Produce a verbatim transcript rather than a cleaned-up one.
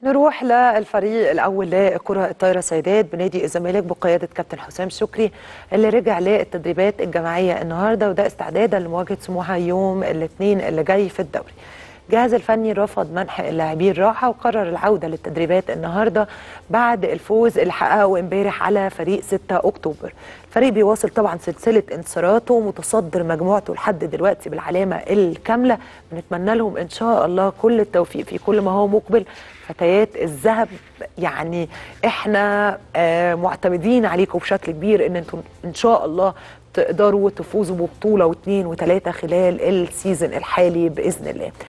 نروح للفريق الأول لكرة الطايرة سيدات بنادي الزمالك بقيادة كابتن حسام شكري اللي رجع للتدريبات الجماعية النهاردة، وده استعدادا لمواجهة سموحة يوم الاثنين اللي جاي في الدوري. الجهاز الفني رفض منح اللاعبين راحة وقرر العودة للتدريبات النهاردة بعد الفوز اللي حققه امبارح على فريق ستة أكتوبر. الفريق بيواصل طبعا سلسلة انتصاراته متصدر مجموعته لحد دلوقتي بالعلامة الكاملة. بنتمنى لهم إن شاء الله كل التوفيق في كل ما هو مقبل. فتيات الذهب يعني احنا آه معتمدين عليكم بشكل كبير ان انتم ان شاء الله تقدروا تفوزوا ببطولة واثنين وثلاثة خلال السيزون الحالي بإذن الله.